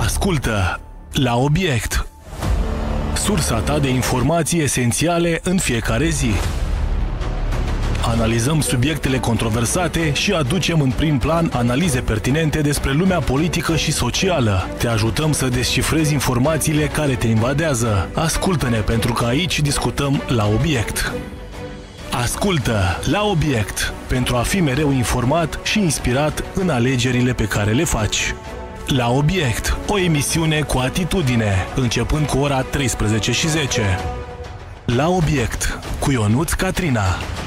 Ascultă La Obiect, sursa ta de informații esențiale în fiecare zi. Analizăm subiectele controversate și aducem în prim plan analize pertinente despre lumea politică și socială. Te ajutăm să descifrezi informațiile care te invadează. Ascultă-ne, pentru că aici discutăm la obiect. Ascultă La Obiect, pentru a fi mereu informat și inspirat în alegerile pe care le faci. La Obiect, o emisiune cu atitudine, începând cu ora 13:10. La Obiect, cu Ionuț Catrina.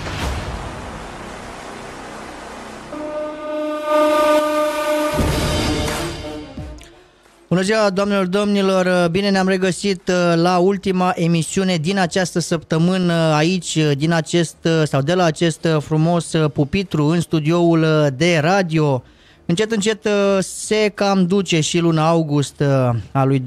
Bună ziua, doamnelor, domnilor! Bine ne-am regăsit la ultima emisiune din această săptămână aici, de la acest frumos pupitru în studioul de radio. Încet, încet se cam duce și luna august a lui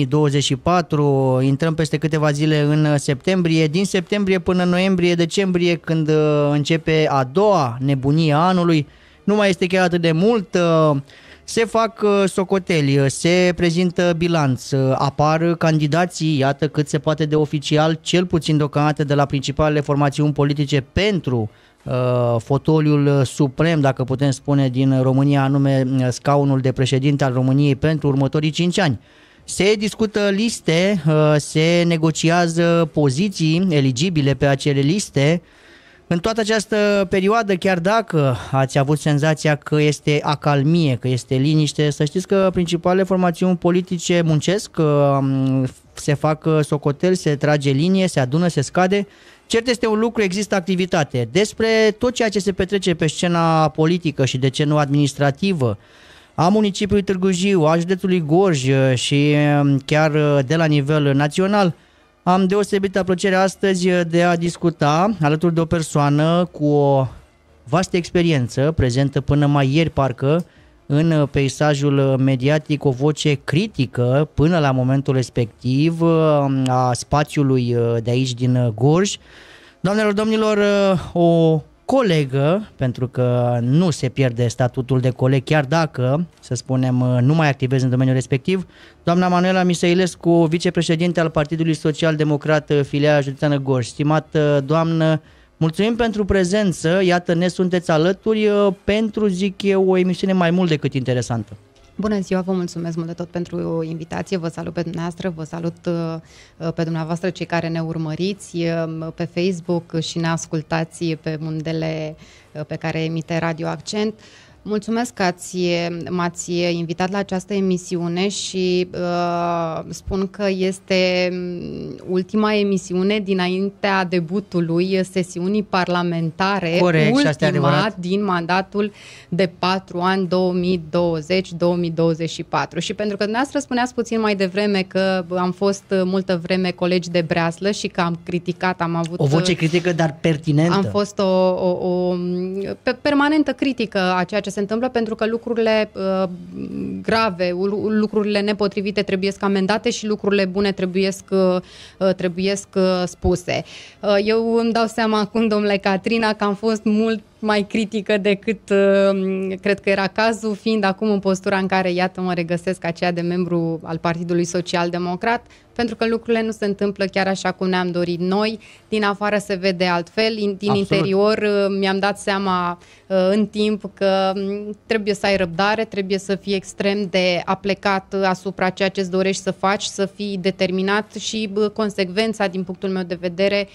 2024. Intrăm peste câteva zile în septembrie. Din septembrie până noiembrie, decembrie, când începe a doua nebunie a anului, nu mai este chiar atât de mult. Se fac socoteli, se prezintă bilanț, apar candidații, iată cât se poate de oficial, cel puțin deocamdată de la principalele formațiuni politice pentru fotoliul suprem, dacă putem spune, din România, anume scaunul de președinte al României pentru următorii 5 ani. Se discută liste, se negociază poziții eligibile pe acele liste. În toată această perioadă, chiar dacă ați avut senzația că este acalmie, că este liniște, să știți că principalele formațiuni politice muncesc, se fac socoteli, se trage linie, se adună, se scade. Cert este un lucru, există activitate. Despre tot ceea ce se petrece pe scena politică și de ce nu administrativă a municipiului Târgu Jiu, a județului Gorj și chiar de la nivel național, am deosebită plăcere astăzi de a discuta alături de o persoană cu o vastă experiență, prezentă până mai ieri parcă în peisajul mediatic, o voce critică până la momentul respectiv a spațiului de aici din Gorj. Doamnelor, domnilor, o colegă, pentru că nu se pierde statutul de coleg, chiar dacă, să spunem, nu mai activez în domeniul respectiv, doamna Manuela Misăilescu, vicepreședinte al Partidului Social-Democrat, filiala județeană Gorj. Stimată doamnă, mulțumim pentru prezență, iată, ne sunteți alături pentru, zic eu, o emisiune mai mult decât interesantă. Bună ziua, vă mulțumesc mult de tot pentru invitație, vă salut pe dumneavoastră, vă salut pe dumneavoastră cei care ne urmăriți pe Facebook și ne ascultați pe undele pe care emite Radio Accent. Mulțumesc că m-ați invitat la această emisiune și spun că este ultima emisiune dinaintea debutului sesiunii parlamentare. Corect, ultima din mandatul de 4 ani 2020-2024. Și pentru că dumneavoastră spuneați puțin mai devreme că am fost multă vreme colegi de breaslă și că am criticat, am avut... O voce critică, dar pertinentă. Am fost o permanentă critică a ceea ce se întâmplă, pentru că lucrurile grave, lucrurile nepotrivite trebuie amendate și lucrurile bune trebuie spuse. Eu îmi dau seama acum, domnule Catrina, că am fost mult mai critică decât cred că era cazul, fiind acum în postura în care, iată, mă regăsesc aceea de membru al Partidului Social-Democrat, pentru că lucrurile nu se întâmplă chiar așa cum ne-am dorit noi. Din afară se vede altfel, din Absolut. Interior mi-am dat seama în timp că trebuie să ai răbdare, trebuie să fii extrem de aplecat asupra ceea ce îți dorești să faci, să fii determinat și consecvența, din punctul meu de vedere,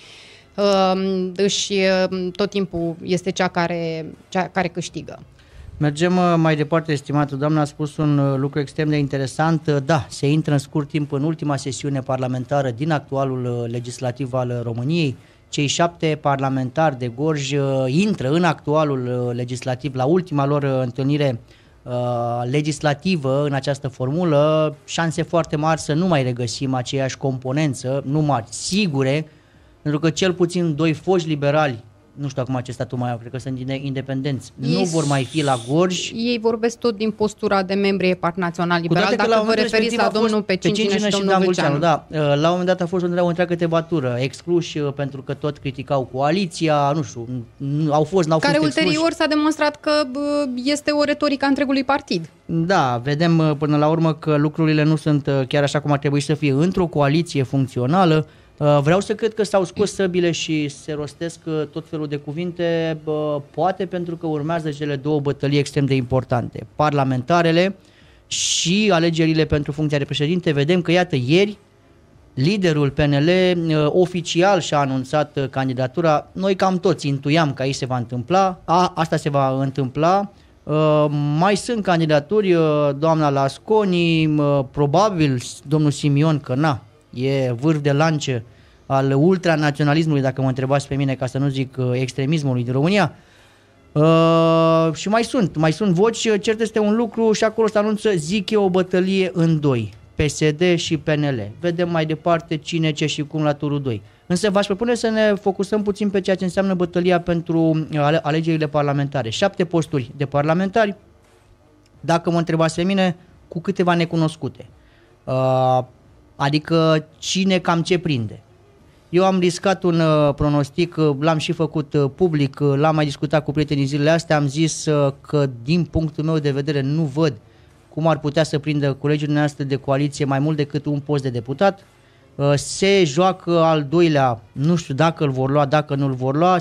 tot timpul este cea care câștigă. Mergem mai departe, estimată doamnă, a spus un lucru extrem de interesant. Da, se intră în scurt timp în ultima sesiune parlamentară din actualul legislativ al României. Cei 7 parlamentari de Gorj intră în actualul legislativ, la ultima lor întâlnire legislativă în această formulă. Șanse foarte mari să nu mai regăsim aceeași componență, nu mari, sigure, pentru că cel puțin 2 foști liberali nu știu acum ce statut mai au, cred că sunt independenți, nu vor mai fi la Gorj. Ei vorbesc tot din postura de membri ai Partid Național Liberal, dacă vă referiți la domnul Pecincină și domnul Vâlceanu. Da. La un moment dat a fost o întreagă tevatură, excluși pentru că tot criticau coaliția, nu știu, au fost, n-au care fost ulterior excluși. s-a demonstrat că este o retorică a întregului partid. Da, vedem până la urmă că lucrurile nu sunt chiar așa cum ar trebui să fie într-o coaliție funcțională. Vreau să cred că s-au scos săbile și se rostesc tot felul de cuvinte, poate pentru că urmează cele două bătălii extrem de importante, parlamentarele și alegerile pentru funcția de președinte. Vedem că, iată, ieri liderul PNL oficial și-a anunțat candidatura. Noi cam toți intuiam că aici se va întâmpla, asta se va întâmpla. Mai sunt candidaturi, doamna Lasconi, probabil domnul Simion, că e vârf de lance al ultranaționalismului, dacă mă întrebați pe mine, ca să nu zic extremismului din România. Și mai sunt voci, cert este un lucru și acolo se anunță, zic eu, o bătălie în doi, PSD și PNL. Vedem mai departe cine, ce și cum la turul 2. Însă v-aș propune să ne focusăm puțin pe ceea ce înseamnă bătălia pentru alegerile parlamentare. 7 posturi de parlamentari, dacă mă întrebați pe mine, cu câteva necunoscute. Adică cine cam ce prinde. Eu am riscat un pronostic, l-am și făcut public, l-am mai discutat cu prietenii zilele astea, am zis că din punctul meu de vedere nu văd cum ar putea să prindă colegii noastre de coaliție mai mult decât un post de deputat. Se joacă al doilea, nu știu dacă îl vor lua, dacă nu îl vor lua,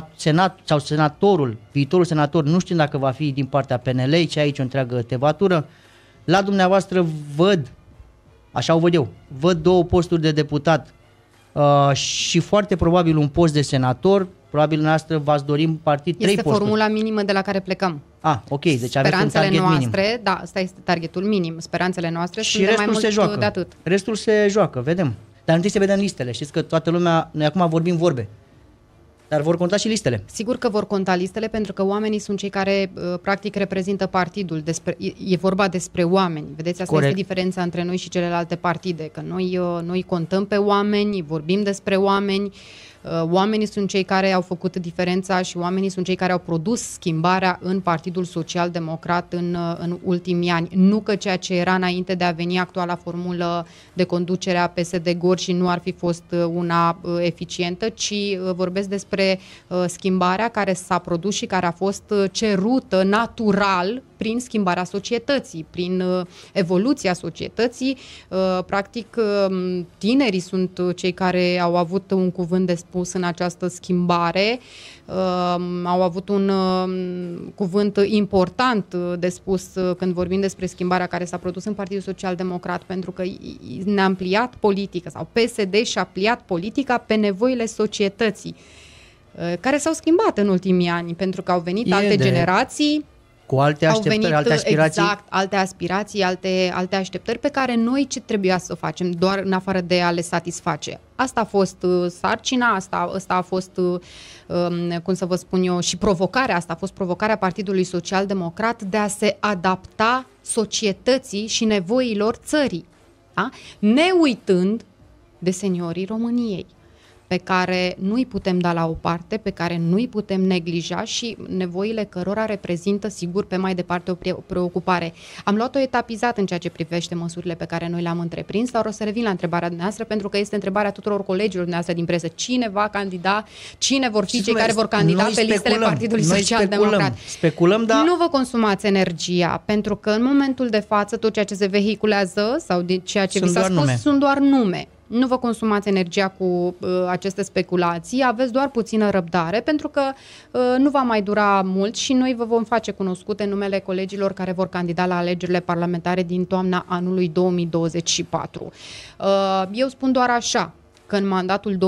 viitorul senator, nu știu dacă va fi din partea PNL, și aici o întreagă tevatură. La dumneavoastră văd, așa o văd eu, văd 2 posturi de deputat și foarte probabil un post de senator. Probabil noastră v-ați dori în partid 3 posturi. Este formula minimă de la care plecăm. Ok, deci aveți un target noastre, minim. Da, asta este targetul minim. Speranțele noastre și sunt de mai mult de atât. Restul se joacă, vedem. Dar întâi se vedem listele. Știți că toată lumea, noi acum vorbim vorbe, dar vor conta și listele. Sigur că vor conta listele, pentru că oamenii sunt cei care practic reprezintă partidul. E vorba despre oameni. Vedeți, asta este diferența între noi și celelalte partide, că noi contăm pe oameni, vorbim despre oameni. Oamenii sunt cei care au făcut diferența și oamenii sunt cei care au produs schimbarea în Partidul Social Democrat în ultimii ani. Nu că ceea ce era înainte de a veni actuala formulă de conducere a PSD Gorj și nu ar fi fost una eficientă, ci vorbesc despre schimbarea care s-a produs și care a fost cerută natural prin schimbarea societății, prin evoluția societății. Practic, tinerii sunt cei care au avut un cuvânt de spus în această schimbare, au avut un cuvânt important de spus când vorbim despre schimbarea care s-a produs în Partidul Social Democrat, pentru că ne-a pliat politica, sau PSD și-a pliat politica pe nevoile societății, care s-au schimbat în ultimii ani, pentru că au venit alte generații, cu alte așteptări, alte aspirații. Exact, alte aspirații, alte așteptări pe care noi ce trebuia să facem, doar în afară de a le satisface. Asta a fost sarcina, asta a fost, cum să vă spun eu, și provocarea, asta a fost provocarea Partidului Social Democrat de a se adapta societății și nevoilor țării, da? Ne uitând de seniorii României, pe care nu-i putem da la o parte, pe care nu-i putem neglija și nevoile cărora reprezintă, sigur, pe mai departe o preocupare. Am luat-o etapizat în ceea ce privește măsurile pe care noi le-am întreprins, dar o să revin la întrebarea dumneavoastră, pentru că este întrebarea tuturor colegilor dumneavoastră din presă. Cine va candida, cine vor fi cei care vor candida pe listele Partidului Social Democrat? Speculăm, dar nu vă consumați energia, pentru că în momentul de față tot ceea ce se vehiculează sau de ceea ce vi s-a spus sunt doar nume. Nu vă consumați energia cu aceste speculații, aveți doar puțină răbdare, pentru că nu va mai dura mult și noi vă vom face cunoscute numele colegilor care vor candida la alegerile parlamentare din toamna anului 2024. Eu spun doar așa, că în mandatul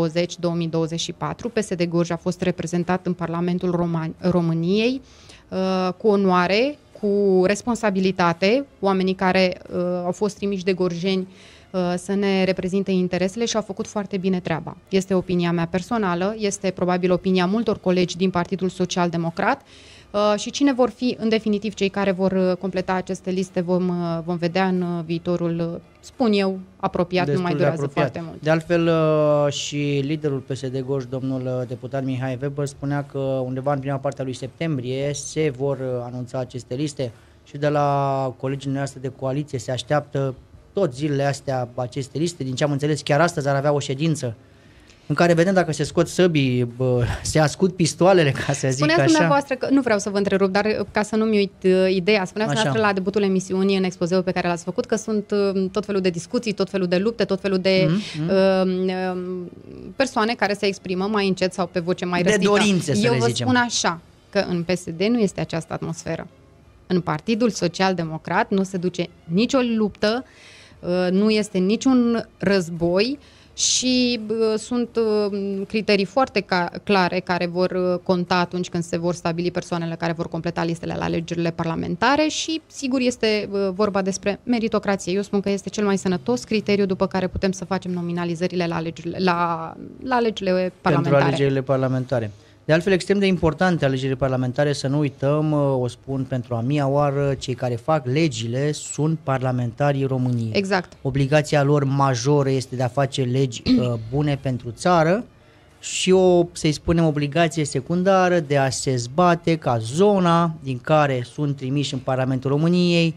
2020-2024 PSD Gorj a fost reprezentat în Parlamentul României cu onoare, cu responsabilitate, oamenii care au fost trimiși de gorjeni să ne reprezinte interesele și au făcut foarte bine treaba. Este opinia mea personală, este probabil opinia multor colegi din Partidul Social Democrat. și cine vor fi în definitiv cei care vor completa aceste liste vom vedea în viitorul, spun eu, apropiat, nu mai durează foarte mult. De altfel și liderul PSD Gorj, domnul deputat Mihai Weber, spunea că undeva în prima parte a lui septembrie se vor anunța aceste liste și de la colegii noastre de coaliție se așteaptă tot zilele astea aceste liste. Din ce am înțeles, chiar astăzi ar avea o ședință în care vedem dacă se scot săbii, se ascund pistoalele, ca să zic Spuneați așa. dumneavoastră că, nu vreau să vă întrerup, dar ca să nu-mi uit ideea, spuneați dumneavoastră la debutul emisiunii, în expozeul pe care l-ați făcut, că sunt tot felul de discuții, tot felul de lupte, tot felul de persoane care se exprimă mai încet sau pe voce mai răspită. De dorințe, să Eu le vă zicem. spun așa, că în PSD nu este această atmosferă. În Partidul Social-Democrat nu se duce nicio luptă, nu este niciun război și sunt criterii foarte clare care vor conta atunci când se vor stabili persoanele care vor completa listele la alegerile parlamentare și sigur este vorba despre meritocrație. Eu spun că este cel mai sănătos criteriu după care putem să facem nominalizările la alegerile parlamentare. Pentru alegerile parlamentare. De altfel, extrem de importante alegerile parlamentare, să nu uităm, o spun pentru a mia oară, cei care fac legile sunt parlamentarii României. Exact. Obligația lor majoră este de a face legi bune pentru țară și să-i spunem, obligație secundară de a se zbate ca zona din care sunt trimiși în Parlamentul României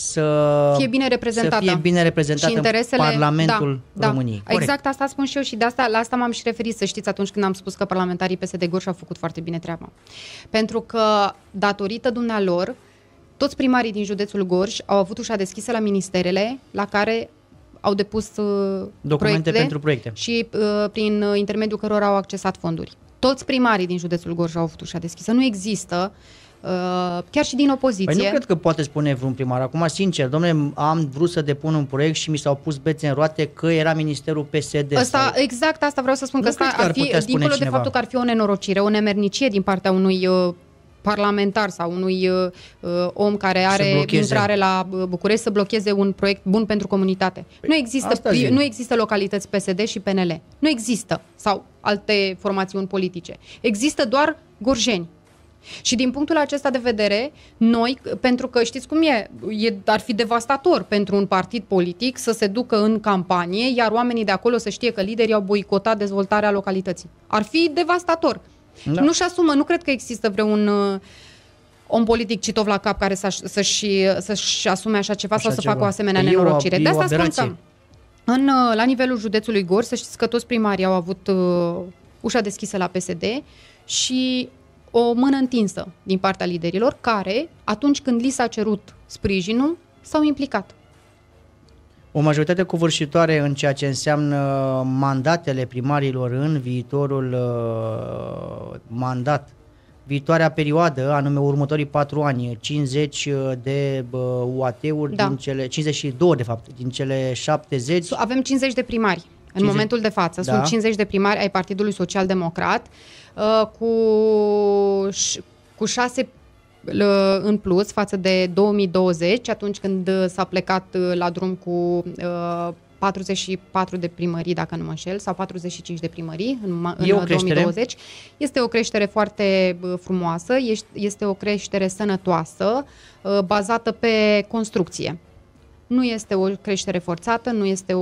să fie bine reprezentată și interesele, în Parlamentul României. Corect. Exact asta spun și eu și la asta m-am și referit, să știți, atunci când am spus că parlamentarii PSD Gorj au făcut foarte bine treaba. Pentru că, datorită dumnealor, toți primarii din județul Gorj au avut ușa deschisă la ministerele la care au depus documente pentru proiecte și prin intermediul cărora au accesat fonduri. Toți primarii din județul Gorj au avut ușa deschisă. Nu există chiar și din opoziție. Păi nu cred că poate spune vreun primar. Acum, sincer, domnule, am vrut să depun un proiect și mi s-au pus bețe în roate că era ministerul PSD. Exact asta vreau să spun, că asta ar fi, dincolo de faptul că ar fi o nenorocire, o nemernicie din partea unui parlamentar sau unui om care are intrare la București să blocheze un proiect bun pentru comunitate. Păi, nu există localități PSD și PNL. Nu există. Sau alte formațiuni politice. Există doar gorjeni. Și din punctul acesta de vedere, noi, pentru că știți cum ar fi devastator pentru un partid politic să se ducă în campanie, iar oamenii de acolo să știe că liderii au boicotat dezvoltarea localității. Ar fi devastator. Da. Nu-și asumă, nu cred că există vreun om politic citov la cap care să-și asume așa ceva sau să facă o asemenea nenorocire. De asta spun că la nivelul județului Gorj, să știți că toți primarii au avut ușa deschisă la PSD și o mână întinsă din partea liderilor care, atunci când li s-a cerut sprijinul, s-au implicat. O majoritate covârșitoare în ceea ce înseamnă mandatele primarilor în viitorul mandat, viitoarea perioadă, anume următorii 4 ani, 50 de UAT-uri, din cele 52 de fapt, din cele 70. Avem 50 de primari în momentul de față. Sunt 50 de primari ai Partidului Social-Democrat, cu 6 în plus față de 2020, atunci când s-a plecat la drum cu 44 de primării, dacă nu mă înșel, sau 45 de primării în 2020. Este o creștere foarte frumoasă, este o creștere sănătoasă, bazată pe construcție. Nu este o creștere forțată, nu este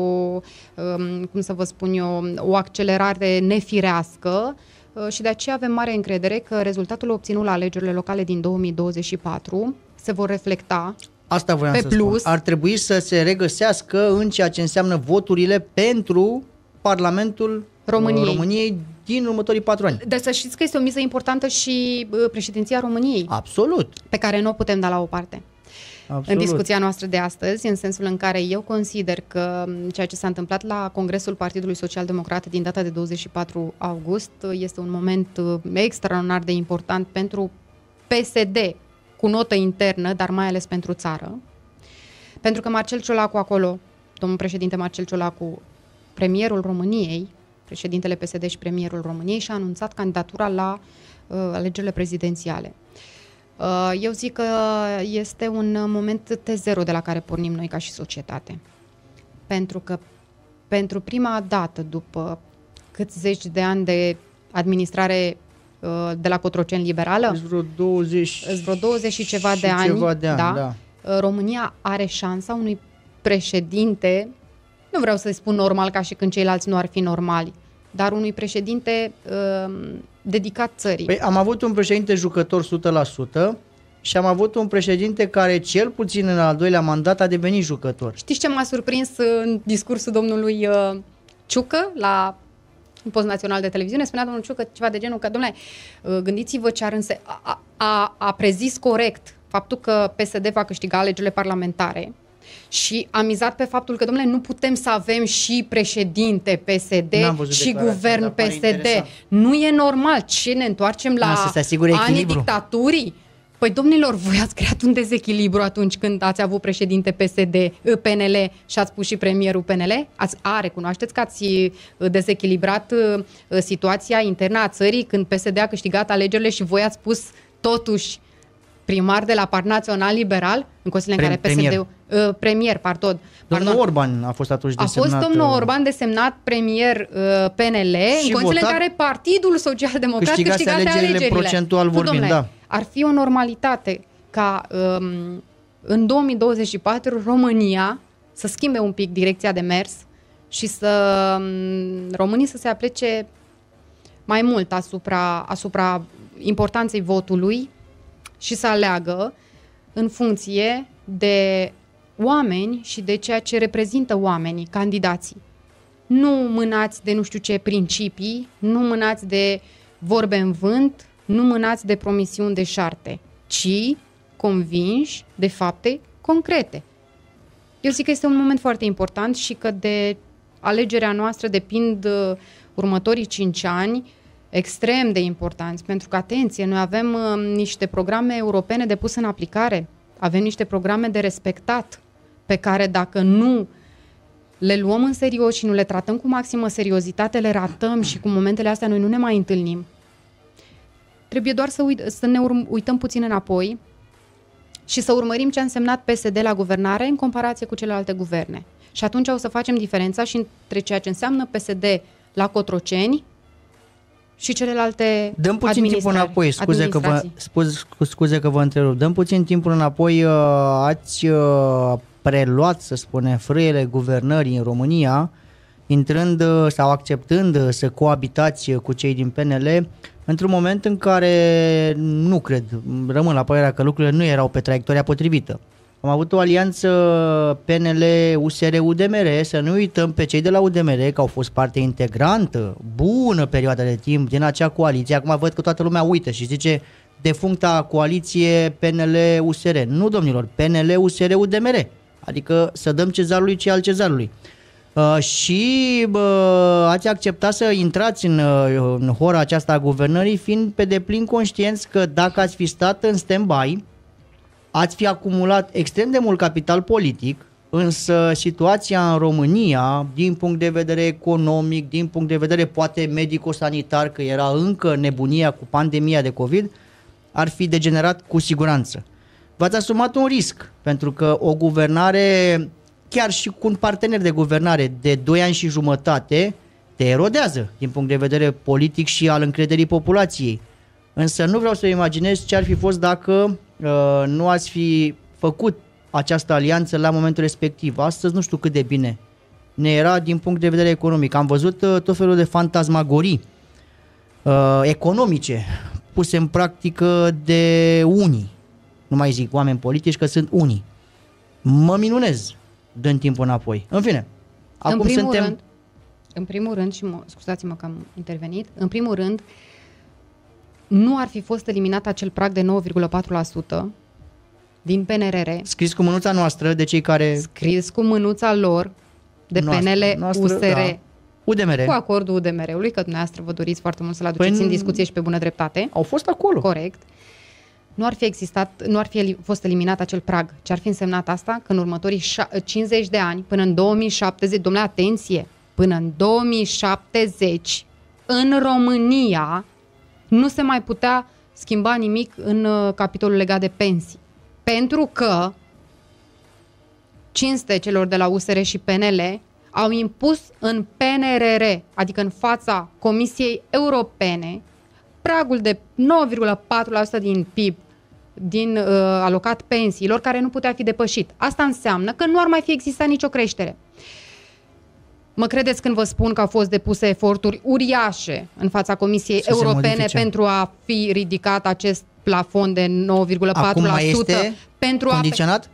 o accelerare nefirească, și de aceea avem mare încredere că rezultatul obținut la alegerile locale din 2024 se vor reflecta. Asta voiam să spun. Ar trebui să se regăsească în ceea ce înseamnă voturile pentru Parlamentul României din următorii 4 ani. Deci să știți că este o miză importantă și președinția României. Absolut. Pe care nu o putem da la o parte. Absolut. În discuția noastră de astăzi, în sensul în care eu consider că ceea ce s-a întâmplat la Congresul Partidului Social-Democrat din data de 24 august este un moment extraordinar de important pentru PSD, cu notă internă, dar mai ales pentru țară. Pentru că Marcel Ciolacu acolo, domnul președinte Marcel Ciolacu, premierul României, președintele PSD și premierul României, și-a anunțat candidatura la alegerile prezidențiale. Eu zic că este un moment T0 de la care pornim noi ca și societate. Pentru că pentru prima dată, după câți zeci de ani de administrare de la Cotroceni Liberală. Vreo 20 și ceva de ani. Da. România are șansa unui președinte, nu vreau să-i spun normal ca și când ceilalți nu ar fi normali, dar unui președinte dedicat țării. Păi am avut un președinte jucător 100% și am avut un președinte care cel puțin în al doilea mandat a devenit jucător. Știți ce m-a surprins în discursul domnului Ciucă la un post național de televiziune? Spunea domnul Ciucă ceva de genul că, domnule, gândiți-vă ce ar a prezis corect faptul că PSD va câștiga alegerile parlamentare și a mizat pe faptul că, domnule, nu putem să avem și președinte PSD și guvern PSD. Nu e normal. Ce, ne întoarcem la anii dictaturii? Păi, domnilor, voi ați creat un dezechilibru atunci când ați avut președinte PNL și ați pus și premierul PNL? Recunoașteți că ați dezechilibrat situația internă a țării când PSD a câștigat alegerile și voi ați pus totuși primar de la Partidul Național Liberal, în condițiile în care PSD-ul... Premier, pardon. Domnul Orban a fost atunci desemnat... A fost domnul Orban desemnat premier PNL, în condițiile în care Partidul Social-Democrat câștigase alegerile. Procentual vorbind, da. Ar fi o normalitate ca în 2024 România să schimbe un pic direcția de mers și românii să se aplece mai mult asupra importanței votului și să aleagă în funcție de oameni și de ceea ce reprezintă oamenii, candidații. Nu mânați de nu știu ce principii, nu mânați de vorbe în vânt, nu mânați de promisiuni deșarte, ci convinși de fapte concrete. Eu zic că este un moment foarte important și că de alegerea noastră depind următorii 5 ani extrem de importanți, pentru că, atenție, noi avem niște programe europene de pus în aplicare, avem niște programe de respectat, pe care dacă nu le luăm în serios și nu le tratăm cu maximă seriozitate, le ratăm și cu momentele astea noi nu ne mai întâlnim. Trebuie doar să ne uităm puțin înapoi și să urmărim ce a însemnat PSD la guvernare în comparație cu celelalte guverne. Și atunci o să facem diferența și între ceea ce înseamnă PSD la Cotroceni și celelalte Dăm puțin timp înapoi, scuze că vă întrerup. Dăm puțin timp înapoi, ați preluat, să spunem, frâiele guvernării în România, intrând sau acceptând să coabitați cu cei din PNL, într-un moment în care nu cred, rămân la părerea că lucrurile nu erau pe traiectoria potrivită. Am avut o alianță PNL-USR-UDMR, să nu uităm pe cei de la UDMR, că au fost parte integrantă, bună perioadă de timp din acea coaliție. Acum văd că toată lumea uită și zice defuncta coaliție PNL-USR. Nu, domnilor, PNL-USR-UDMR. Adică să dăm cezarului ce al cezarului. Ați acceptat să intrați în hora aceasta a guvernării, fiind pe deplin conștienți că dacă ați fi stat în stand-by, ați fi acumulat extrem de mult capital politic, însă situația în România, din punct de vedere economic, din punct de vedere poate medico-sanitar, că era încă nebunia cu pandemia de COVID, ar fi degenerat cu siguranță. V-ați asumat un risc, pentru că o guvernare, chiar și cu un partener de guvernare de 2 ani și jumătate, te erodează din punct de vedere politic și al încrederii populației. Însă nu vreau să imaginez ce ar fi fost dacă nu ați fi făcut această alianță la momentul respectiv. Astăzi nu știu cât de bine ne era din punct de vedere economic. Am văzut tot felul de fantasmagorii economice puse în practică de unii. Nu mai zic oameni politici, că sunt unii. Mă minunez dând timpul înapoi. În fine, acum suntem... În primul rând, și scuzați-mă că am intervenit, în primul rând, nu ar fi fost eliminat acel prag de 9,4% din PNRR. Scris cu mânuța noastră de cei care... Scris cu mânuța lor de PNL-USR. Da. UDMR. Cu acordul UDMR-ului, că dumneavoastră vă doriți foarte mult să-l aduceți în discuție și pe bună dreptate. Au fost acolo. Corect. Nu ar fi fost eliminat acel prag. Ce ar fi însemnat asta? Că în următorii 50 de ani, până în 2070, domnule, atenție, până în 2070, în România, nu se mai putea schimba nimic în capitolul legat de pensii. Pentru că cinste celor de la USR și PNL au impus în PNRR, adică în fața Comisiei Europene, pragul de 9,4% din PIB alocat pensiilor, care nu putea fi depășit. Asta înseamnă că nu ar mai fi existat nicio creștere. Mă credeți când vă spun că au fost depuse eforturi uriașe în fața Comisiei Europene pentru a fi ridicat acest plafon de 9,4%? Acum mai este pentru condiționat?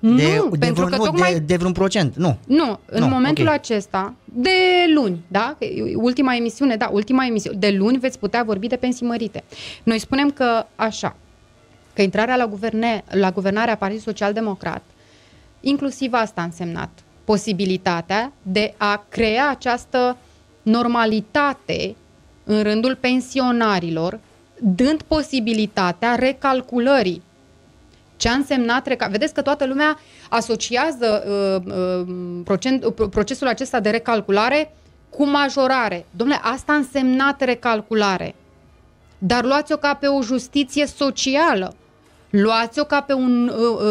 De vreun procent? Nu. Nu, în momentul acesta, de luni, da? Ultima emisiune, de luni veți putea vorbi de pensii mărite. Noi spunem că că intrarea la guvernarea Partidului Social-Democrat, inclusiv asta a însemnat posibilitatea de a crea această normalitate în rândul pensionarilor, dând posibilitatea recalculării. Ce a însemnat vedeți că toată lumea asociază procesul acesta de recalculare cu majorare. Dom'le, asta a însemnat recalculare. Dar luați-o ca pe o justiție socială. Luați-o ca pe un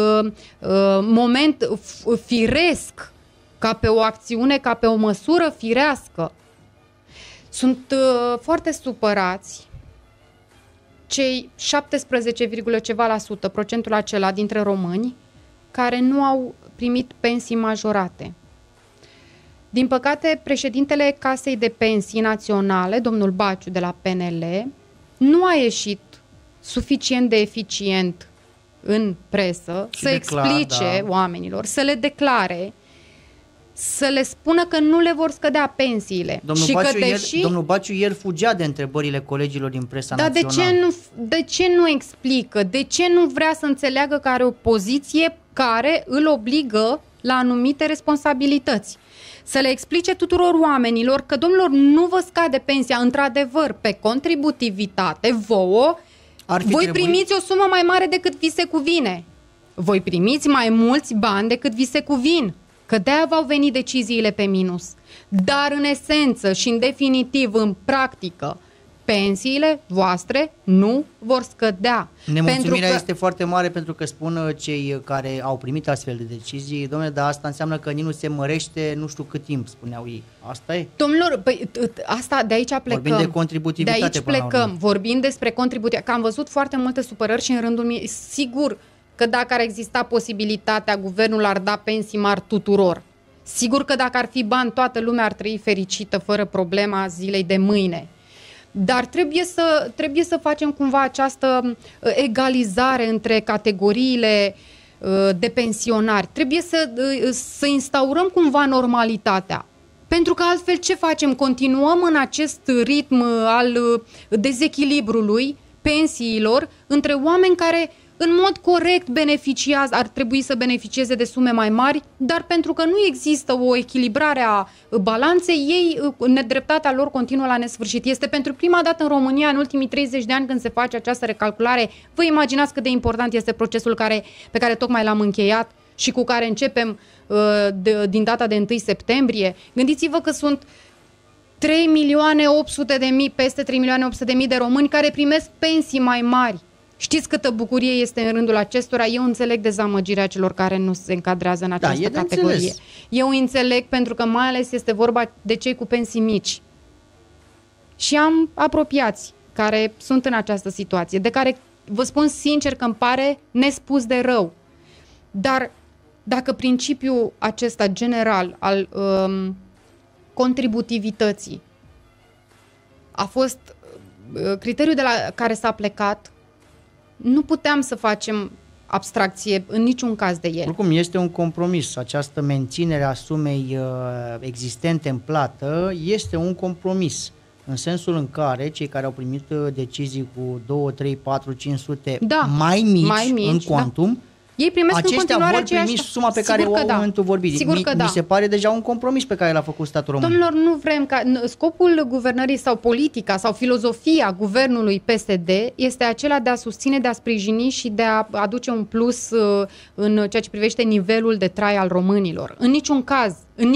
moment firesc, ca pe o acțiune, ca pe o măsură firească. Sunt foarte supărați cei 17, procentul acela dintre români care nu au primit pensii majorate. Din păcate, președintele Casei de Pensii Naționale, domnul Baciu de la PNL, nu a ieșit suficient de eficient în presă să explice oamenilor, să le declare, să le spună că nu le vor scădea pensiile. Domnul Baciu ieri fugea de întrebările colegilor din presa națională. De ce nu explică? De ce nu vrea să înțeleagă că are o poziție care îl obligă la anumite responsabilități? Să le explice tuturor oamenilor că, domnilor, nu vă scade pensia, într-adevăr, pe contributivitate, voi primiți o sumă mai mare decât vi se cuvine. Voi primiți mai mulți bani decât vi se cuvin. Că de-aia v-au venit deciziile pe minus. Dar în esență și în definitiv, în practică, pensiile voastre nu vor scădea. Nemulțumirea este foarte mare pentru că spun cei care au primit astfel de decizii, domnule, dar asta înseamnă că nici nu se mărește nu știu cât timp, spuneau ei. Asta e? Domnilor, asta de aici plecăm. Vorbim de contributivitate. De aici plecăm, vorbim despre contributivitate. Că am văzut foarte multe supărări și în rândul meu, sigur că dacă ar exista posibilitatea, guvernul ar da pensii mari tuturor. Sigur că dacă ar fi bani, toată lumea ar trăi fericită, fără problema zilei de mâine. Dar trebuie să facem cumva această egalizare între categoriile de pensionari. Trebuie să instaurăm cumva normalitatea. Pentru că altfel ce facem? Continuăm în acest ritm al dezechilibrului pensiilor între oameni care în mod corect beneficiază, ar trebui să beneficieze de sume mai mari, dar pentru că nu există o echilibrare a balanței, ei, nedreptatea lor continuă la nesfârșit. Este pentru prima dată în România, în ultimii 30 de ani, când se face această recalculare. Vă imaginați cât de important este procesul pe care tocmai l-am încheiat și cu care începem din data de 1 septembrie. Gândiți-vă că sunt 3.800.000, peste 3.800.000 de români care primesc pensii mai mari. Știți câtă bucurie este în rândul acestora? Eu înțeleg dezamăgirea celor care nu se încadrează în această categorie. Eu înțeleg pentru că mai ales este vorba de cei cu pensii mici. Și am apropiați care sunt în această situație, de care vă spun sincer că îmi pare nespus de rău. Dar dacă principiul acesta general al contributivității a fost criteriul de la care s-a plecat, nu puteam să facem abstracție în niciun caz de el. Oricum, este un compromis. Această menținere a sumei existente în plată este un compromis. În sensul în care cei care au primit decizii cu 2, 3, 4, 500 mai mici în cuantum, ei primesc aceștia în continuare vor primi suma pe care o au în momentul vorbirii. Mi se pare deja un compromis pe care l-a făcut statul român. Domnilor, nu vrem ca scopul guvernării sau politica sau filozofia guvernului PSD este acela de a susține, de a sprijini și de a aduce un plus în ceea ce privește nivelul de trai al românilor. În niciun caz,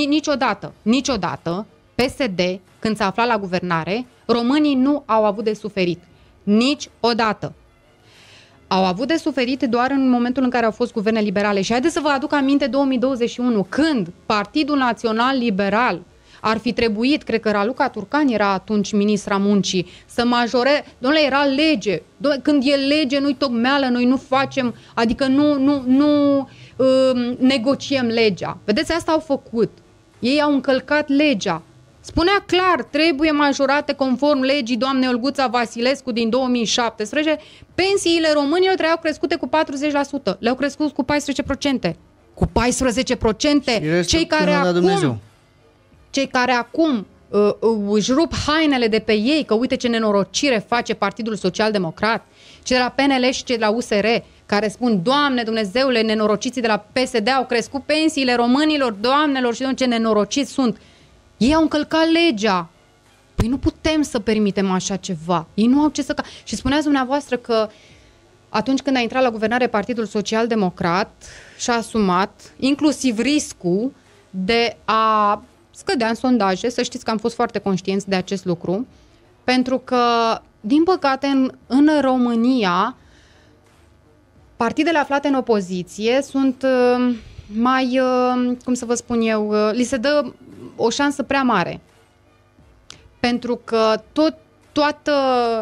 niciodată, PSD, când s-a aflat la guvernare, românii nu au avut de suferit. Niciodată. Au avut de suferit doar în momentul în care au fost guverne liberale. Și haideți să vă aduc aminte 2021, când Partidul Național Liberal Ar fi trebuit, cred că Raluca Turcan era atunci ministra muncii, să majore, domnule, era lege. Când e lege, nu-i tocmeală, noi nu facem, adică nu negociem legea. Vedeți, asta au făcut. Ei au încălcat legea. Spunea clar, trebuie majorate conform legii doamnei Olguța Vasilescu din 2017, pensiile românilor trebuiau crescute cu 40%. Le-au crescut cu 14%. Cu 14%. Cei care acum își rup hainele de pe ei, că uite ce nenorocire face Partidul Social Democrat, cei de la PNL și cei de la USR, care spun, Doamne Dumnezeule, nenorociții de la PSD au crescut pensiile românilor, doamnelor și ce nenorociți sunt. Ei au încălcat legea. Păi nu putem să permitem așa ceva. Ei nu au ce să... Și spuneați dumneavoastră că atunci când a intrat la guvernare Partidul Social Democrat și-a asumat inclusiv riscul de a scădea în sondaje. Să știți că am fost foarte conștienți de acest lucru, pentru că, din păcate, în România, partidele aflate în opoziție sunt mai, cum să vă spun eu, li se dă o șansă prea mare. Pentru că toată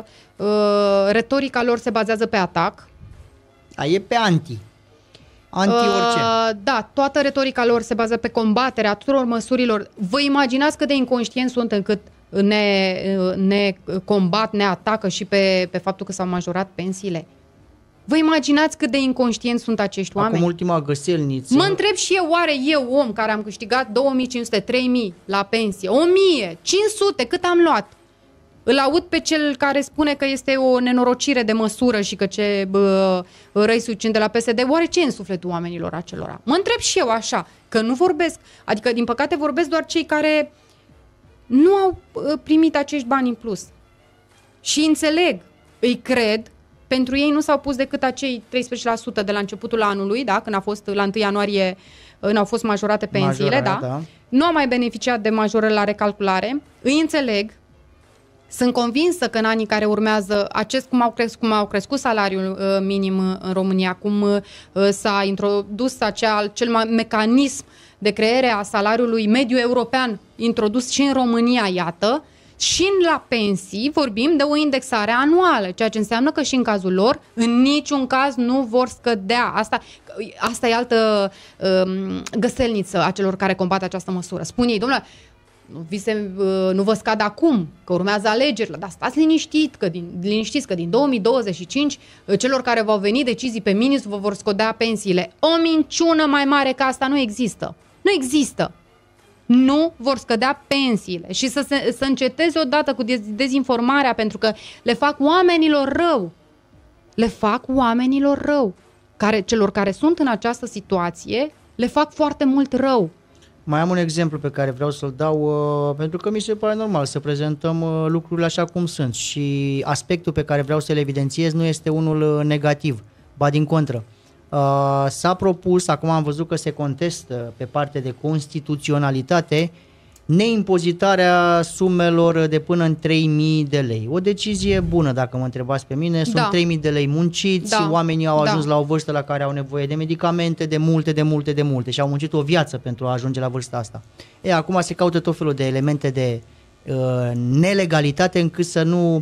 retorica lor se bazează pe atac. E pe anti-orice. Da, toată retorica lor se bazează pe combaterea tuturor măsurilor. Vă imaginați cât de inconștienți sunt încât ne combat, ne atacă și pe faptul că s-au majorat pensiile? Vă imaginați cât de inconștienți sunt acești oameni? Acum ultima găselniță. Mă întreb și eu, oare eu, om care am câștigat 2500, 3000 la pensie, 1500, cât am luat? Îl aud pe cel care spune că este o nenorocire de măsură și că ce răi succint de la PSD. Oare ce e în sufletul oamenilor acelora? Mă întreb și eu așa, că nu vorbesc. Adică, din păcate, vorbesc doar cei care nu au primit acești bani în plus. Și înțeleg, îi cred, pentru ei nu s-au pus decât acei 13% de la începutul anului, da? Când a fost la 1 ianuarie, au fost majorate pensiile, da? Nu au mai beneficiat de majorări la recalculare. Îi înțeleg. Sunt convinsă că în anii care urmează, cum au crescut salariul minim în România, cum s-a introdus acel mecanism de creare a salariului mediu european introdus și în România, iată, și la pensii vorbim de o indexare anuală, ceea ce înseamnă că și în cazul lor, în niciun caz nu vor scădea. Asta e altă găselniță a celor care combate această măsură. Spun ei, domnule, nu vă scad acum, că urmează alegerile, dar stați liniștiți că din 2025 celor care v-au venit decizii pe ministru vă vor scădea pensiile. O minciună mai mare ca asta nu există. Nu există. Nu vor scădea pensiile și să înceteze odată cu dezinformarea, pentru că le fac oamenilor rău. Le fac oamenilor rău. Celor care sunt în această situație le fac foarte mult rău. Mai am un exemplu pe care vreau să-l dau, pentru că mi se pare normal să prezentăm lucrurile așa cum sunt și aspectul pe care vreau să-l evidențiez nu este unul negativ, ba din contră. S-a propus, acum am văzut că se contestă pe partea de constituționalitate, neimpozitarea sumelor de până în 3.000 de lei. O decizie bună, dacă mă întrebați pe mine. Sunt 3.000 de lei munciți, oamenii au ajuns la o vârstă la care au nevoie de medicamente, de multe și au muncit o viață pentru a ajunge la vârsta asta. Acum se caută tot felul de elemente de nelegalitate încât să nu...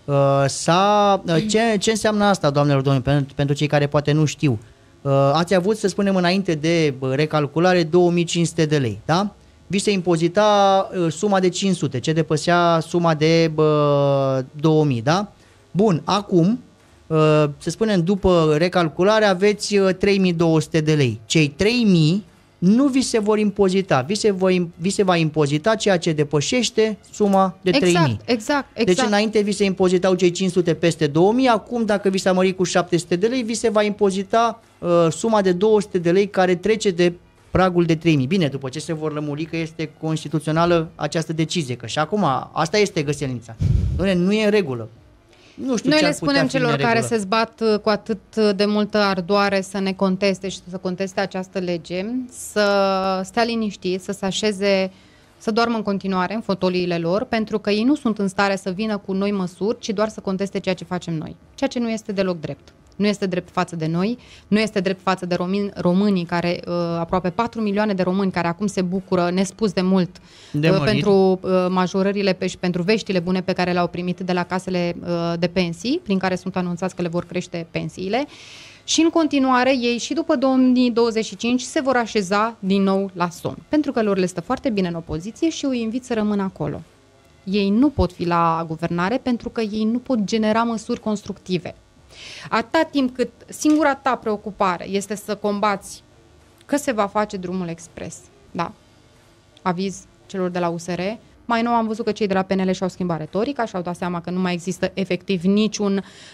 Ce înseamnă asta, doamnelor, domnilor, pentru cei care poate nu știu? Ați avut, să spunem, înainte de recalculare 2500 de lei, da? Vi se impozita suma de 500, ce depășea suma de 2000, da? Bun, acum, să spunem, după recalculare aveți 3200 de lei. Cei 3000 nu vi se vor impozita, vi se va impozita ceea ce depășește suma de 3000. Exact. Deci înainte vi se impozitau cei 500 peste 2000, acum dacă vi s-a mărit cu 700 de lei, vi se va impozita suma de 200 de lei care trece de pragul de 3000. Bine, după ce se vor lămuri că este constituțională această decizie, că și acum asta este găselnița. Nu e în regulă. Nu știu. Noi le spunem celor care se zbat cu atât de multă ardoare să ne conteste și să conteste această lege, să stea liniștiți, să se așeze, să doarmă în continuare în fotoliile lor, pentru că ei nu sunt în stare să vină cu noi măsuri, ci doar să conteste ceea ce facem noi, ceea ce nu este deloc drept. Nu este drept față de noi, nu este drept față de românii care, aproape 4 milioane de români care acum se bucură nespus de mult pentru majorările și pentru veștile bune pe care le-au primit de la casele de pensii, prin care sunt anunțați că le vor crește pensiile. Și în continuare, ei și după 2025 se vor așeza din nou la somn. Pentru că lor le stă foarte bine în opoziție și îi invit să rămână acolo. Ei nu pot fi la guvernare pentru că ei nu pot genera măsuri constructive. Atâta timp cât singura ta preocupare este să combați că se va face drumul expres, da, aviz celor de la USR, mai nou am văzut că cei de la PNL și-au schimbat retorica și au dat seama că nu mai există efectiv nicio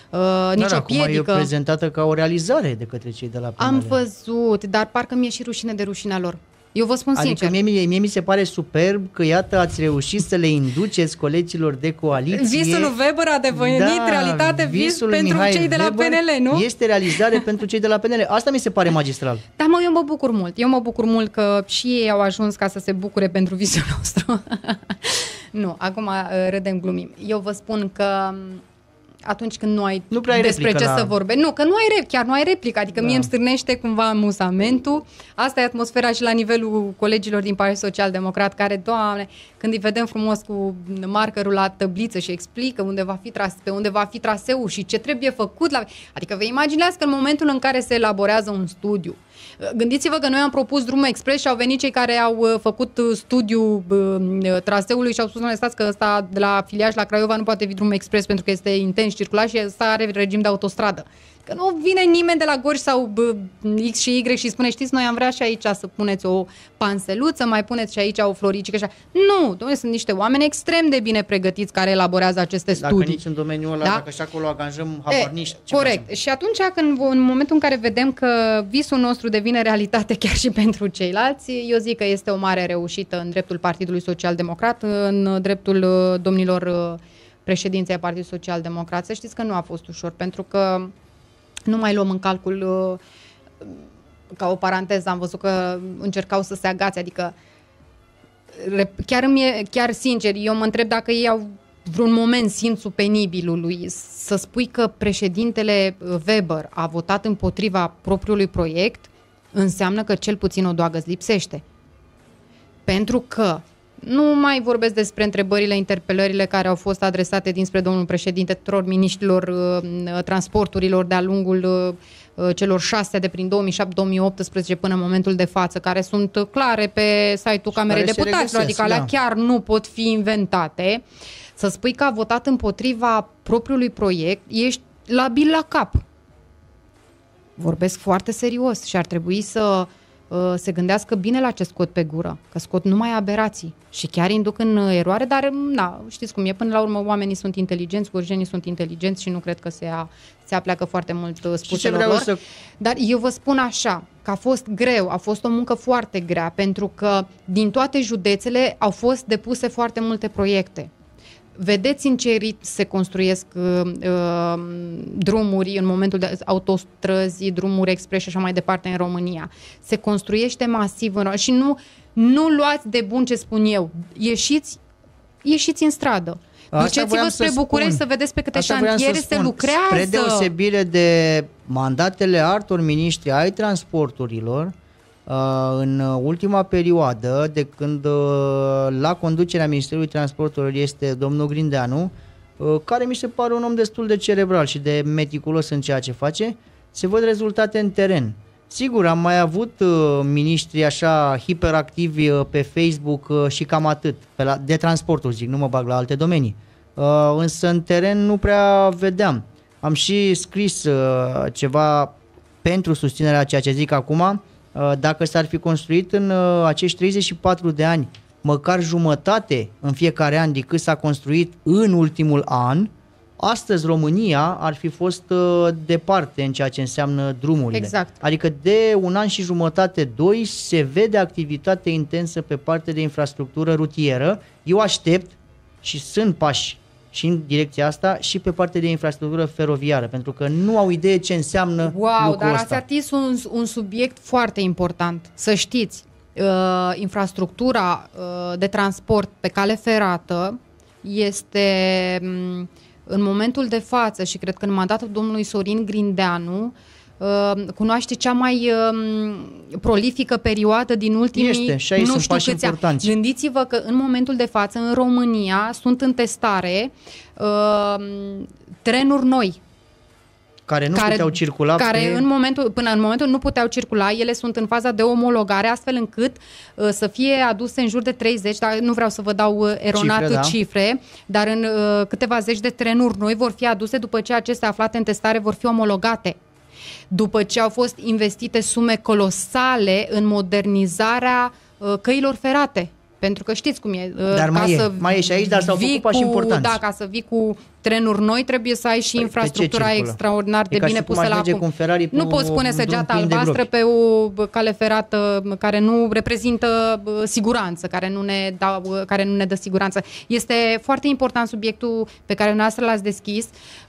piedică. E prezentată ca o realizare de către cei de la PNL. Am văzut, dar parcă mi-e și rușine de rușinea lor. Eu vă spun sincer. Adică mie mi se pare superb că, iată, ați reușit să le induceți colegilor de coaliție. Visul lui Weber a devenit realitate, vis pentru Mihai cei de la Weber PNL, nu? Este realizare pentru cei de la PNL. Asta mi se pare magistral. Da, eu mă bucur mult. Eu mă bucur mult că și ei au ajuns ca să se bucure pentru visul nostru. Nu, acum râdem, glumim. Eu vă spun că atunci când nu ai despre ce să vorbești. Nu, că chiar nu ai replică. Adică mie îmi stârnește cumva amuzamentul. Asta e atmosfera și la nivelul colegilor din Partidul Social-Democrat care, Doamne, când îi vedem frumos cu markerul la tăbliță și explică pe unde va fi traseul și ce trebuie făcut. Adică vă imaginați că în momentul în care se elaborează un studiu, gândiți-vă că noi am propus drumul expres și au venit cei care au făcut studiul traseului și au spus, nu stați că ăsta de la Filiaș la Craiova nu poate fi drumul expres pentru că este intens circulat și ăsta are regim de autostradă. Că nu vine nimeni de la Gorj sau X și Y și spune, știți, noi am vrea și aici să puneți o panseluță, mai puneți și aici o floricică. Și nu, dom'le, sunt niște oameni extrem de bine pregătiți care elaborează aceste studii. Dacă nici în domeniul ăla, dacă și acolo angajăm habarniști. Corect. Și atunci în momentul în care vedem că visul nostru devine realitate chiar și pentru ceilalți, eu zic că este o mare reușită în dreptul Partidului Social-Democrat, în dreptul domnilor președinții ai Partidului Social-Democrat. Să știți că nu a fost ușor, pentru că nu mai luăm în calcul, ca o paranteză, am văzut că încercau să se agațe, adică chiar sincer, eu mă întreb dacă ei au vreun moment simțul penibilului. Să spui că președintele Weber a votat împotriva propriului proiect înseamnă că cel puțin o doagă îți lipsește. Pentru că nu mai vorbesc despre întrebările, interpelările care au fost adresate dinspre domnul președinte tuturor miniștrilor transporturilor de-a lungul celor 6 de prin 2007-2018 până în momentul de față, care sunt clare pe site-ul Camerei Deputaților, adică alea chiar nu pot fi inventate. Să spui că a votat împotriva propriului proiect, ești labil la cap. Vorbesc foarte serios și ar trebui să se gândească bine la ce scot pe gură, că scot numai aberații și chiar induc în eroare, dar știți cum e, până la urmă oamenii sunt inteligenți, gorjenii sunt inteligenți și nu cred că se apleacă foarte mult spuselor lor. Dar eu vă spun așa, că a fost greu, a fost o muncă foarte grea, pentru că din toate județele au fost depuse foarte multe proiecte. Vedeți în ce ritm se construiesc drumuri în momentul de autostrăzi, drumuri expres și așa mai departe în România. Se construiește masiv și nu luați de bun ce spun eu. Ieșiți în stradă. Duceți-vă spre București să vedeți pe câte șantiere se lucrează. Spre deosebire de mandatele altor miniștri ai transporturilor, în ultima perioadă, de când la conducerea Ministerului Transporturilor este domnul Grindeanu, care mi se pare un om destul de cerebral și de meticulos în ceea ce face, se văd rezultate în teren. Sigur, am mai avut miniștri așa hiperactivi pe Facebook și cam atât, de transporturi zic, nu mă bag la alte domenii. Însă în teren nu prea vedeam. Am și scris ceva pentru susținerea a ceea ce zic acum. Dacă s-ar fi construit în acești 34 de ani măcar jumătate în fiecare an decât s-a construit în ultimul an, astăzi România ar fi fost departe în ceea ce înseamnă drumurile. Exact. Adică de un an și jumătate, 2, se vede activitate intensă pe partea de infrastructură rutieră. Eu aștept și sunt pași și în direcția asta și pe partea de infrastructură feroviară, pentru că nu au idee ce înseamnă lucrul dar ăsta. ați atins un subiect foarte important. Să știți, infrastructura de transport pe cale ferată este în momentul de față, și cred că în mandatul domnului Sorin Grindeanu, cunoaște cea mai prolifică perioadă din ultimii nu știu câți ani. Gândiți-vă că în momentul de față în România sunt în testare trenuri noi care nu puteau circula. Până în momentul nu puteau circula, ele sunt în faza de omologare, astfel încât să fie aduse în jur de 30, dar nu vreau să vă dau eronat cifre, dar în câteva zeci de trenuri noi vor fi aduse după ce acestea aflate în testare vor fi omologate. După ce au fost investite sume colosale în modernizarea căilor ferate. Pentru că știți cum e. Dar mai e și aici, dar s-au făcut pași importanți. Da, ca să vii cu trenuri noi, trebuie să ai și infrastructura extraordinar de bine pusă la punct. Nu poți pune săgeata albastră pe o cale ferată care nu reprezintă siguranță, care nu ne dă siguranță. Este foarte important subiectul pe care dumneavoastră l-ați deschis.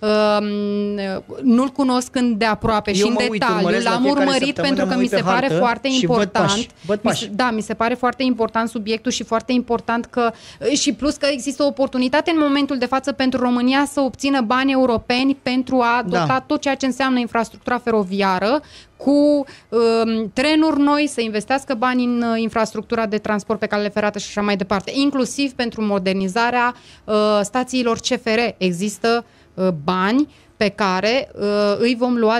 Nu-l cunosc îndeaproape și în detaliu. L-am urmărit pentru că mi se pare foarte important. Da, mi se pare foarte important subiectul și foarte important că și plus că există o oportunitate în momentul de față pentru România să obțină bani europeni pentru a dota tot ceea ce înseamnă infrastructura feroviară cu trenuri noi, să investească bani în infrastructura de transport pe cale ferată și așa mai departe, inclusiv pentru modernizarea stațiilor CFR. Există bani pe care îi vom lua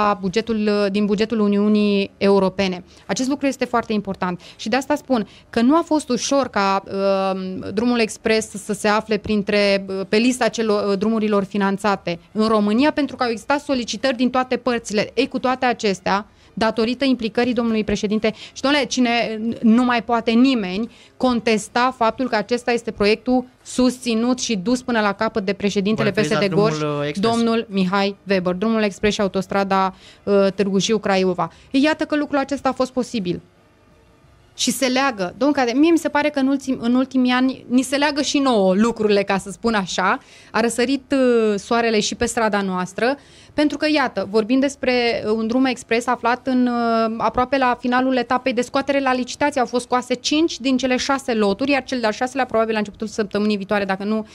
din bugetul Uniunii Europene. Acest lucru este foarte important și de asta spun că nu a fost ușor ca drumul expres să se afle pe lista drumurilor finanțate în România, pentru că au existat solicitări din toate părțile. Ei, cu toate acestea, datorită implicării domnului președinte, și domnule, cine nu mai poate nimeni contesta faptul că acesta este proiectul susținut și dus până la capăt de președintele PSD Gorj, domnul Mihai Weber, drumul expres și autostrada Târgu Jiu-Craiova. Iată că lucrul acesta a fost posibil. Și se leagă. Domnule, mie mi se pare că în ultimii ani ni se leagă și nouă lucrurile, ca să spun așa. A răsărit soarele și pe strada noastră, pentru că, iată, vorbim despre un drum expres aflat aproape la finalul etapei de scoatere la licitație. Au fost scoase 5 din cele 6 loturi, iar cel de-al 6-lea, probabil la începutul săptămânii viitoare, dacă nu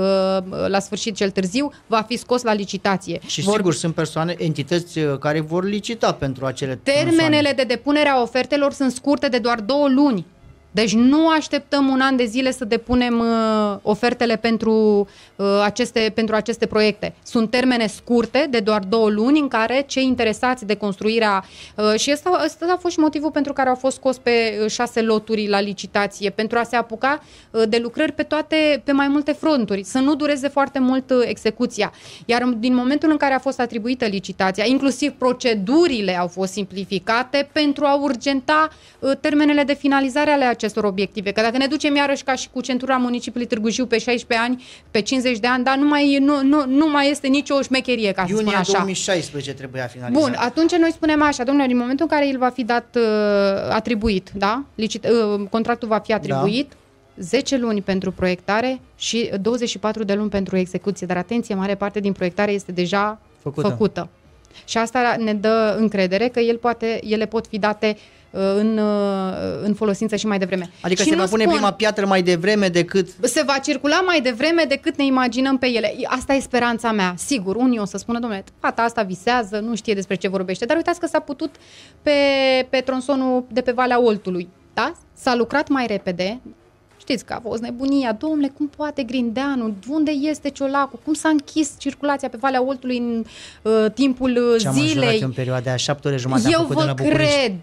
la sfârșit cel târziu, va fi scos la licitație. Și sigur, sunt entități care vor licita pentru acele termenele de depunere a ofertelor sunt scurte de doar 2 luni. Deci nu așteptăm un an de zile să depunem ofertele pentru aceste proiecte. Sunt termene scurte de doar 2 luni în care cei interesați de construirea și ăsta a fost și motivul pentru care au fost scos pe 6 loturi la licitație, pentru a se apuca de lucrări pe mai multe fronturi, să nu dureze foarte mult execuția. Iar din momentul în care a fost atribuită licitația, inclusiv procedurile au fost simplificate pentru a urgenta termenele de finalizare ale acestor obiective. Că dacă ne ducem iarăși ca și cu centura municipiului Târgu Jiu pe 16 ani, pe 50 de ani, dar nu mai este nicio șmecherie, ca să spun așa. Iunie 2016 trebuia finalizat. Bun, atunci noi spunem așa, domnule, în momentul în care el va fi dat atribuit, da? Contractul va fi atribuit, 10 luni pentru proiectare și 24 de luni pentru execuție. Dar atenție, mare parte din proiectare este deja făcută. Și asta ne dă încredere că ele pot fi date în folosință și mai devreme. Adică și se va pune prima piatră mai devreme decât... Se va circula mai devreme decât ne imaginăm pe ele. Asta e speranța mea. Sigur, unii o să spună, domnule, fata asta visează, nu știe despre ce vorbește, dar uitați că s-a putut pe tronsonul de pe Valea Oltului. Da? S-a lucrat mai repede. Știți că a fost nebunia. Domnule, cum poate Grindeanu? Unde este Ciolacul? Cum s-a închis circulația pe Valea Oltului în timpul zilei? În perioada de 7 ore jumătate. Eu vă cred,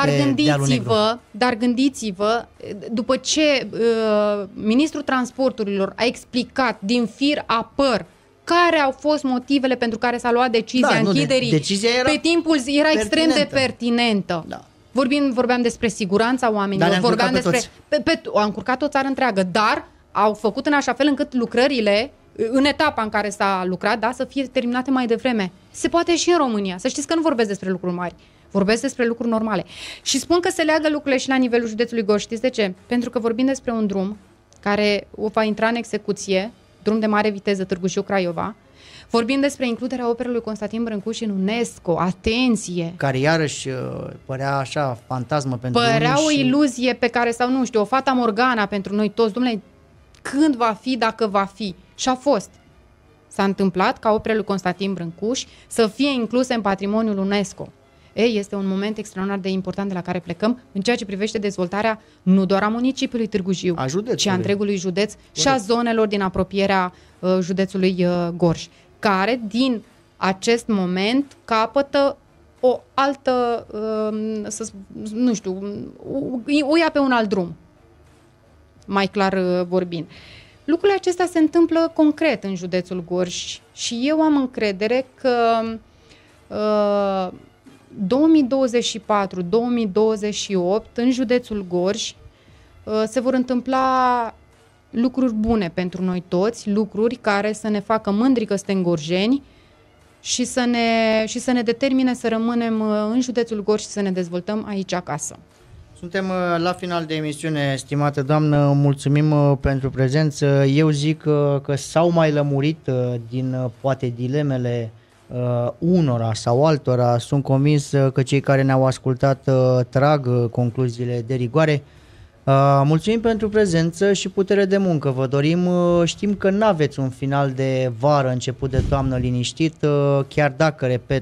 dar gândiți-vă, după ce ministrul transporturilor a explicat din fir a păr care au fost motivele pentru care s-a luat decizia închiderii, pe timpul era extrem de pertinentă. Da. Vorbeam despre siguranța oamenilor, vorbeam despre... Au încurcat o țară întreagă, dar au făcut în așa fel încât lucrările, în etapa în care s-a lucrat, da, să fie terminate mai devreme. Se poate și în România. Să știți că nu vorbesc despre lucruri mari. Vorbesc despre lucruri normale. Și spun că se leagă lucrurile și la nivelul județului Gorj. Știți de ce? Pentru că vorbim despre un drum care va intra în execuție, drum de mare viteză Târgu Jiu-Craiova. Vorbim despre includerea operei lui Constantin Brâncuș în UNESCO. Atenție! Care iarăși părea așa fantasmă pentru unii. Părea o iluzie pe care, sau nu știu, o fata Morgana pentru noi toți. Dom'le, când va fi, dacă va fi? Și a fost. s-a întâmplat ca operele lui Constantin Brâncuș să fie incluse în patrimoniul UNESCO. Este un moment extraordinar de important de la care plecăm în ceea ce privește dezvoltarea nu doar a municipiului Târgu Jiu, ci a întregului județ și a zonelor din apropierea județului Gorj, care din acest moment capătă o altă, nu știu, o ia pe un alt drum, mai clar vorbind. Lucrurile acestea se întâmplă concret în județul Gorj și eu am încredere că 2024-2028 în județul Gorj se vor întâmpla lucruri bune pentru noi toți, lucruri care să ne facă mândri că suntem gorjeni și să ne determine să rămânem în județul Gorj și să ne dezvoltăm aici acasă. Suntem la final de emisiune, stimată doamnă, mulțumim pentru prezență. Eu zic că s-au mai lămurit din poate dilemele unora sau altora. Sunt convins că cei care ne-au ascultat trag concluziile de rigoare. Mulțumim pentru prezență și putere de muncă. Vă dorim, știm că n-aveți un final de vară, început de toamnă liniștit, chiar dacă, repet,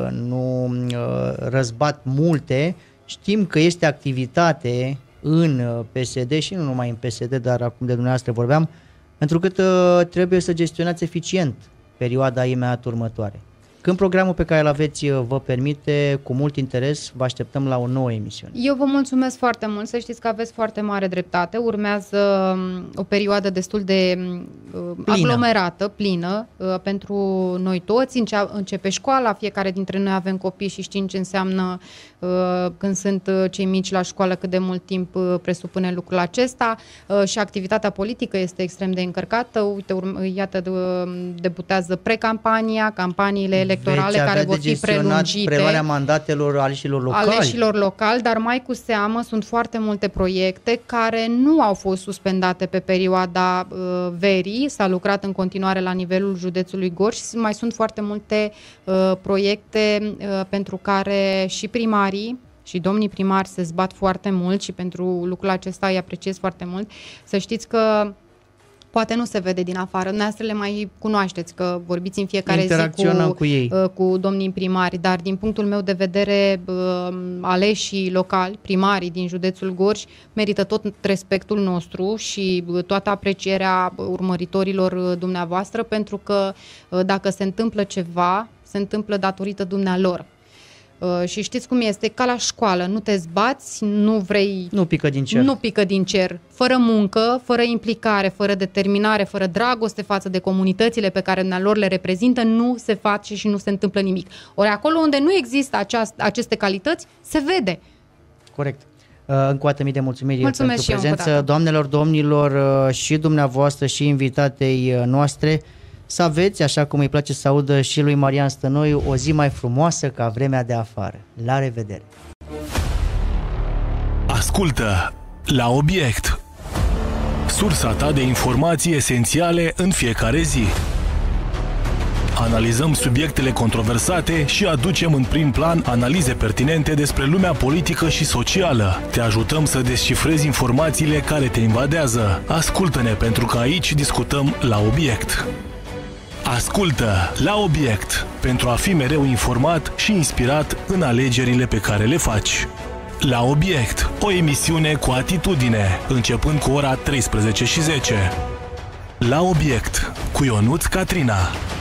nu răzbat multe. Știm că este activitate în PSD și nu numai în PSD, dar acum de dumneavoastră vorbeam, pentru că trebuie să gestionați eficient perioada imediat următoare. Când programul pe care îl aveți vă permite, cu mult interes, vă așteptăm la o nouă emisiune. Eu vă mulțumesc foarte mult, să știți că aveți foarte mare dreptate. Urmează o perioadă destul de aglomerată, plină, pentru noi toți. Începe școala, fiecare dintre noi avem copii și știm ce înseamnă când sunt cei mici la școală, cât de mult timp presupune lucrul acesta și activitatea politică este extrem de încărcată. Uite, iată, debutează precampania, campaniile electorale care vor fi prelungite. Preluarea mandatelor aleșilor locali. Dar mai cu seamă sunt foarte multe proiecte care nu au fost suspendate pe perioada verii, s-a lucrat în continuare la nivelul județului Gorj și mai sunt foarte multe proiecte pentru care și primarii și domnii primari se zbat foarte mult și pentru lucrul acesta îi apreciez foarte mult. Să știți că poate nu se vede din afară. Dumneavoastră le mai cunoașteți, că vorbiți în fiecare zi cu domnii primari, dar din punctul meu de vedere aleșii locali, primarii din județul Gorj, merită tot respectul nostru și toată aprecierea urmăritorilor dumneavoastră, pentru că dacă se întâmplă ceva, se întâmplă datorită dumnealor. Și știți cum este, ca la școală, nu te zbați, nu pică din cer. Fără muncă, fără implicare, fără determinare, fără dragoste față de comunitățile pe care dumnealor le reprezintă, nu se face și nu se întâmplă nimic. Ori acolo unde nu există aceste calități, se vede. Corect. Încă o dată mii de mulțumiri pentru prezență. Doamnelor, domnilor, și dumneavoastră și invitatei noastre, să aveți, așa cum îi place să audă și lui Marian Stănoiu, o zi mai frumoasă ca vremea de afară. La revedere! Ascultă La Obiect, sursa ta de informații esențiale în fiecare zi. Analizăm subiectele controversate și aducem în prim plan analize pertinente despre lumea politică și socială. Te ajutăm să descifrezi informațiile care te invadează. Ascultă-ne, pentru că aici discutăm la obiect. Ascultă La Obiect pentru a fi mereu informat și inspirat în alegerile pe care le faci. La Obiect, o emisiune cu atitudine, începând cu ora 13:10. La Obiect, cu Ionuț Catrina.